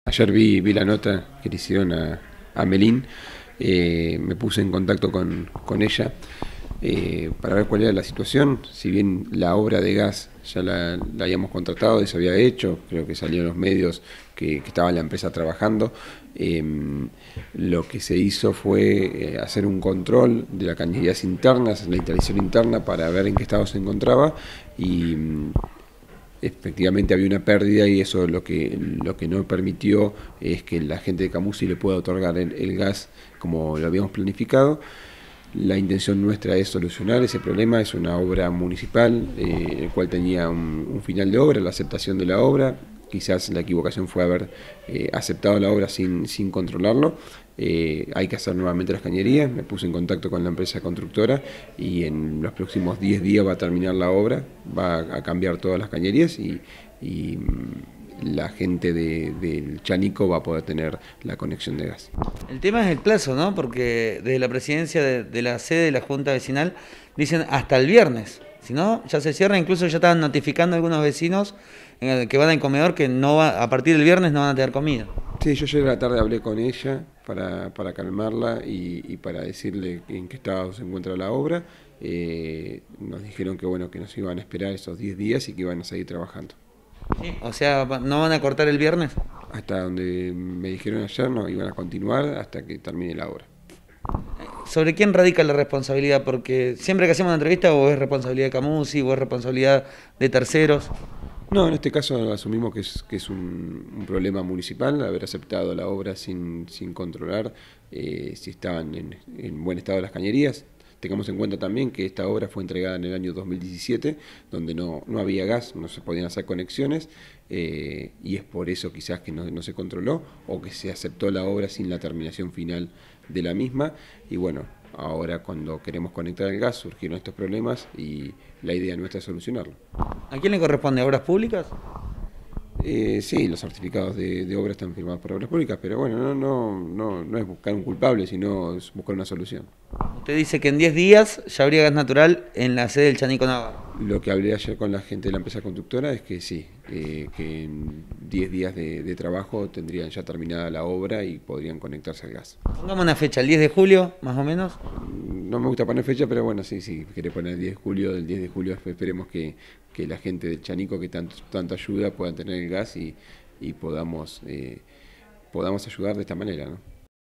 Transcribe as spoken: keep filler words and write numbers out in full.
Ayer vi, vi la nota que le hicieron a, a Melín, eh, me puse en contacto con, con ella eh, para ver cuál era la situación. Si bien la obra de gas ya la, la habíamos contratado y se había hecho, creo que salió en los medios que, que estaba la empresa trabajando, eh, lo que se hizo fue eh, hacer un control de las cañerías internas, la instalación interna, para ver en qué estado se encontraba, y efectivamente había una pérdida, y eso lo que, lo que no permitió es que la gente de Camusi le pueda otorgar el, el gas como lo habíamos planificado. La intención nuestra es solucionar ese problema. Es una obra municipal, eh, el cual tenía un, un final de obra, la aceptación de la obra. Quizás la equivocación fue haber eh, aceptado la obra sin, sin controlarlo. Eh, hay que hacer nuevamente las cañerías. Me puse en contacto con la empresa constructora y en los próximos diez días va a terminar la obra, va a cambiar todas las cañerías y, y la gente de, del Chanico va a poder tener la conexión de gas. El tema es el plazo, ¿no? Porque desde la presidencia de, de la sede de la Junta Vecinal dicen hasta el viernes. Si no, ya se cierra. Incluso ya estaban notificando a algunos vecinos que van al comedor que no va, a partir del viernes no van a tener comida. Sí, yo ayer a la tarde hablé con ella para, para calmarla y, y para decirle en qué estado se encuentra la obra. Eh, nos dijeron que bueno, que nos iban a esperar esos diez días y que iban a seguir trabajando. Sí. O sea, ¿no van a cortar el viernes? Hasta donde me dijeron ayer, no, iban a continuar hasta que termine la obra. ¿Sobre quién radica la responsabilidad? Porque siempre que hacemos una entrevista, o es responsabilidad de Camusi, o es responsabilidad de terceros. No, en este caso asumimos que es, que es un, un problema municipal, haber aceptado la obra sin, sin controlar eh, si estaban en, en buen estado las cañerías. Tengamos en cuenta también que esta obra fue entregada en el año dos mil diecisiete, donde no, no había gas, no se podían hacer conexiones, eh, y es por eso quizás que no, no se controló o que se aceptó la obra sin la terminación final de la misma. Y bueno, ahora cuando queremos conectar el gas surgieron estos problemas y la idea nuestra es solucionarlo. ¿A quién le corresponde? ¿A Obras Públicas? Eh, sí, los certificados de, de obra están firmados por Obras Públicas, pero bueno, no, no, no, no es buscar un culpable, sino es buscar una solución. Usted dice que en diez días ya habría gas natural en la sede del Chanico Navarro. Lo que hablé ayer con la gente de la empresa constructora es que sí, eh, que en diez días de, de trabajo tendrían ya terminada la obra y podrían conectarse al gas. Pongamos una fecha, el diez de julio, más o menos. No me gusta poner fecha, pero bueno, sí, sí, quiere poner el diez de julio, del diez de julio esperemos que, que la gente del Chanico, que tanto, tanto ayuda, pueda tener el gas y, y podamos, eh, podamos ayudar de esta manera, ¿no?